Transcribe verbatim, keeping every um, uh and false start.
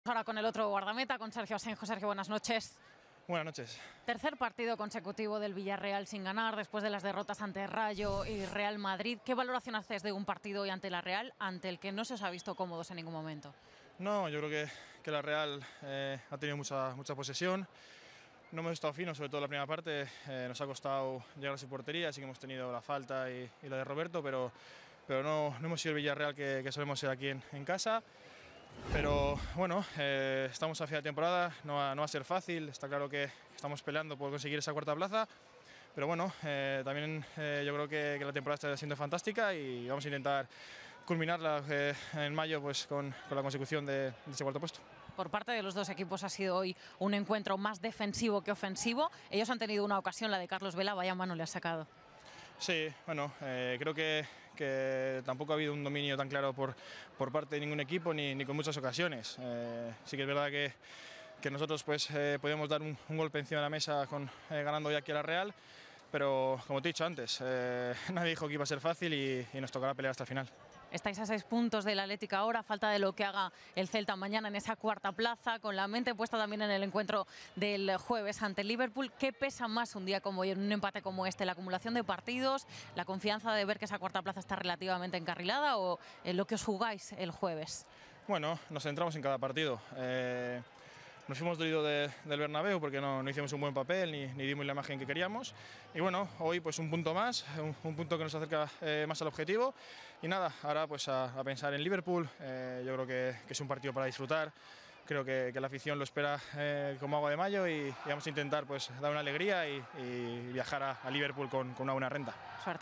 Ahora con el otro guardameta, con Sergio Asenjo. Sergio, buenas noches. Buenas noches. Tercer partido consecutivo del Villarreal sin ganar, después de las derrotas ante Rayo y Real Madrid. ¿Qué valoración haces de un partido hoy ante la Real, ante el que no se os ha visto cómodos en ningún momento? No, yo creo que, que la Real eh, ha tenido mucha, mucha posesión. No hemos estado finos, sobre todo la primera parte. Eh, nos ha costado llegar a su portería, sí que hemos tenido la falta y, y la de Roberto, pero, pero no, no hemos sido el Villarreal que, que solemos ser aquí en, en casa. Pero bueno, eh, estamos a final de temporada, no va, no va a ser fácil, está claro que estamos peleando por conseguir esa cuarta plaza, pero bueno, eh, también eh, yo creo que, que la temporada está siendo fantástica y vamos a intentar culminarla eh, en mayo pues, con, con la consecución de, de ese cuarto puesto. Por parte de los dos equipos ha sido hoy un encuentro más defensivo que ofensivo. Ellos han tenido una ocasión, la de Carlos Vela, vaya mano le ha sacado. Sí, bueno, eh, creo que, que tampoco ha habido un dominio tan claro por, por parte de ningún equipo ni, ni con muchas ocasiones. Eh, sí que es verdad que, que nosotros pues, eh, podemos dar un, un golpe encima de la mesa con, eh, ganando ya aquí a la Real, pero como te he dicho antes, eh, nadie dijo que iba a ser fácil y, y nos tocará pelear hasta el final. Estáis a seis puntos del Atlético ahora, a falta de lo que haga el Celta mañana en esa cuarta plaza, con la mente puesta también en el encuentro del jueves ante el Liverpool. ¿Qué pesa más un día como hoy, en un empate como este? ¿La acumulación de partidos, la confianza de ver que esa cuarta plaza está relativamente encarrilada o en lo que os jugáis el jueves? Bueno, nos centramos en cada partido. Eh, Nos fuimos dolidos de, del Bernabéu porque no, no hicimos un buen papel ni, ni dimos la imagen que queríamos. Y bueno, hoy pues un punto más, un, un punto que nos acerca eh, más al objetivo. Y nada, ahora pues a, a pensar en Liverpool. Eh, yo creo que, que es un partido para disfrutar. Creo que, que la afición lo espera eh, como agua de mayo y, y vamos a intentar pues dar una alegría y, y viajar a, a Liverpool con, con una buena renta. Suerte.